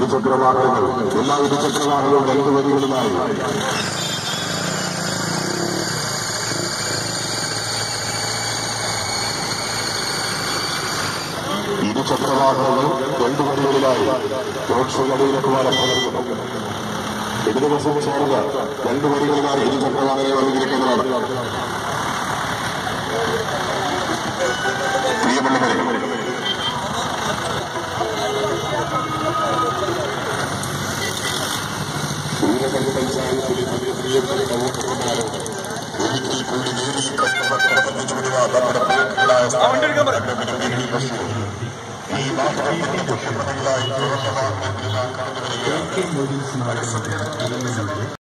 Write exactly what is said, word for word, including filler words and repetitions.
ഇരുചക്രവാഹനങ്ങൾ എല്ലാ ഇരുചക്രവാഹനങ്ങളും രണ്ടു വരികളുമായി ഇരുചക്രവാഹനങ്ങൾ രണ്ടു വരികളിലായി റോഡ് ഷോ നടയിലെത്തുവാനും പങ്കെടുക്കുന്നു. എതിർവശം ചേർന്ന് രണ്ടു വരികളിലായി ഇരുചക്രവാഹനങ്ങൾ അനുകരിക്കുന്നതാണ്. പ്രിയമുള്ളവരെ, സൂര്യകണ്ഠ പഞ്ചായത്തിലെ നമ്മുടെ പ്രിയപ്പെട്ട വോട്ടർമാരെ ഒരിക്കൽ കൂടി നേരിൽ കണ്ടുപറ്റിച്ചുവിടുക നമ്മുടെ പ്രിയപ്പെട്ടതായ ഈ വാഹനത്തിന്റെ മുഖ്യമന്ത്രികളായി തുറന്ന വാഹനത്തിൽ നാം കടന്നു വരിക.